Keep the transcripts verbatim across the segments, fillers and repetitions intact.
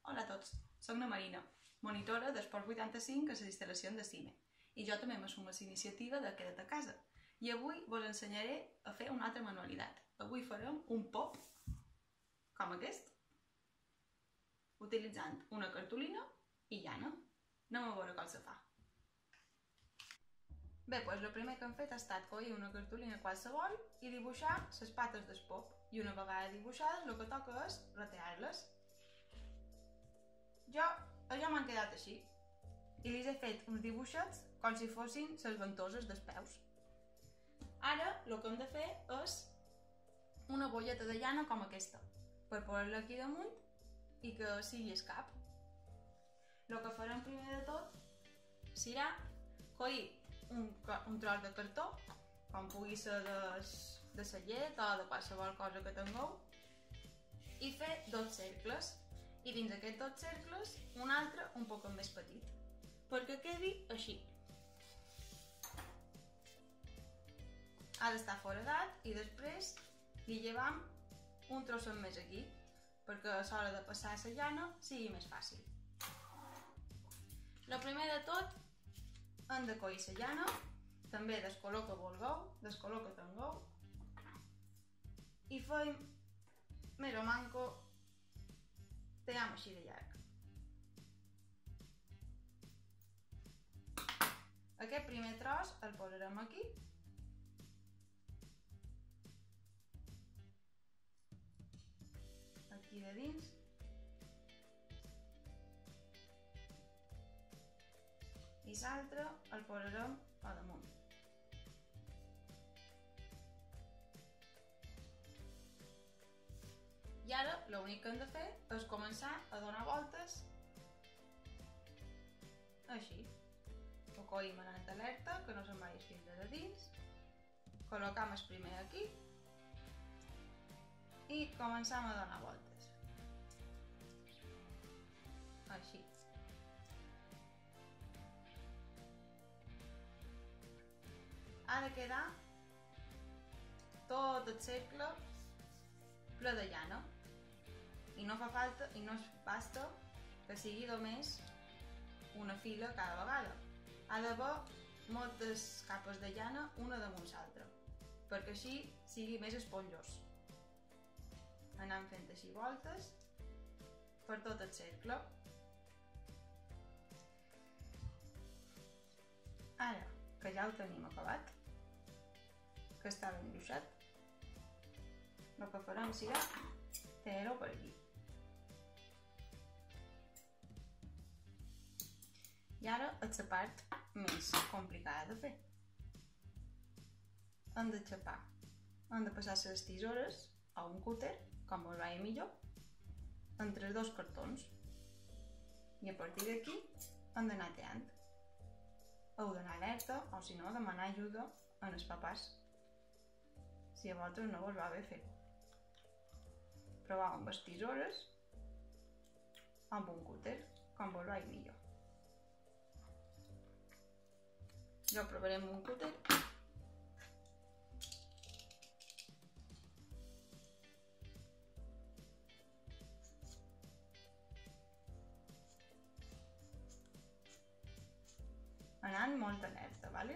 Hola a tots, soc la Marina, monitora d'Esport vuitanta-cinc a les instal·lacions de CIME i jo també m'assumo la iniciativa de Queda't a casa i avui vos ensenyaré a fer una altra manualitat. Avui farem un pop com aquest utilitzant una cartolina i llana. Anem a veure com se fa. Bé, doncs el primer que hem fet ha estat coure una cartolina qualsevol i dibuixar les pates del pop i una vegada dibuixades el que toca és ratear-les. Jo, jo m'han quedat així i els he fet uns dibuixets com si fossin les ventoses dels peus. Ara el que hem de fer és una bolleta de llana com aquesta per posar-la aquí damunt i que sigui el cap. El que farem primer de tot serà coure un, un tros de cartó, com pugui ser de, de la llet o de qualsevol cosa que tingueu, i fer dos cercles. I dins aquests dos cercles un altre un poc més petit, perquè quedi així. Ha d'estar foradat i després li llevam un trosset més aquí, perquè a l'hora de passar la llana sigui més fàcil. El primer de tot hem de coure la llana, també del color que vulgueu, del color que tingueu, i fem més o manco tenim així de llarg. Aquest primer tros el posarem aquí. Aquí de dins. I l'altre el posarem a damunt. I ara l'únic que hem de fer és començar a donar voltes així. Ho coïm anant alerta, que no se'n vagi fins de dins. Col·locam el primer aquí i començam a donar voltes. Així. Ha de quedar tot el cercle ple de llana. I no fa falta, i no basta que sigui només una fila cada vegada. Ha d'haver moltes capes de llana una damunt l'altra, perquè així sigui més esponjós. Anem fent així voltes per tot el cercle. Ara que ja ho tenim acabat, que està ben gruixat, el que farem serà fer-ho per aquí. I ara és la part més complicada de fer. Hem de xapar, hem de passar les tisores a un cúter, com us vagi millor, entre dos cartons. I a partir d'aquí hem d'anar teant. Heu d'anar alerta o si no demanar ajuda als papàs, si a vosaltres no us va bé fer-ho. Proveu amb les tisores o amb un cúter, com us vagi millor. Jo provaré amb un cúter. Anant molt alerta, vale?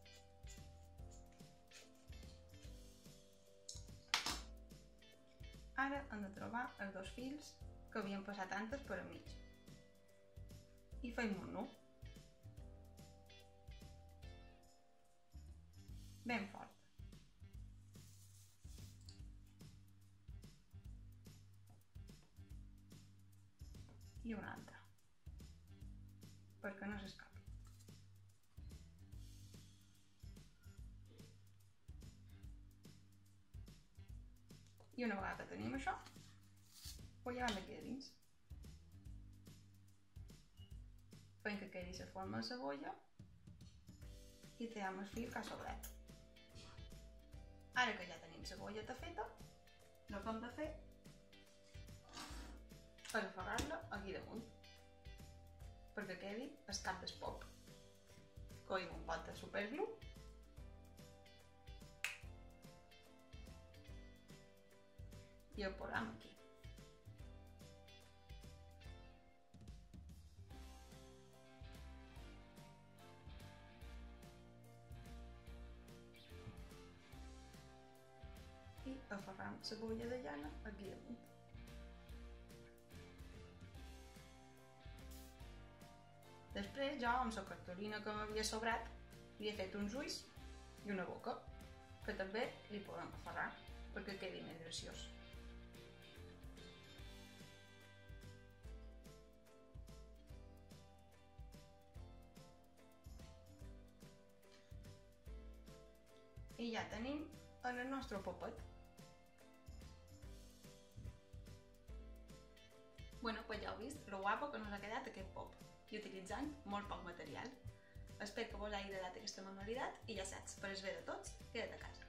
Ara hem de trobar els dos fils que havien passat antes per enmig. I fem un nu. Ben fort. I un altre, perquè no s'escapi. I una vegada que tenim això, ho llevem d'aquí de dins. Fem que quedi la forma de la bolla i tirem el fil que ha sobrat. Ara que ja tenim la bolleta feta, el que hem de fer és aferrar-la aquí damunt, perquè quedi el cap del pop. Coïm un pot de superglú i el posam aquí. aferram la bolla de llana aquí damunt. Després jo, amb la cartolina que m'havia sobrat, li he fet uns ulls i una boca, que també li podem aferrar perquè quedi més graciós. I ja tenim el nostre popet. Bueno, pues ja heu vist lo guapo que nos ha quedat aquest pop, i utilitzant molt poc material. Espero que vos hagi agradat aquesta manualitat i ja saps, per el bé de tots, queda't a casa.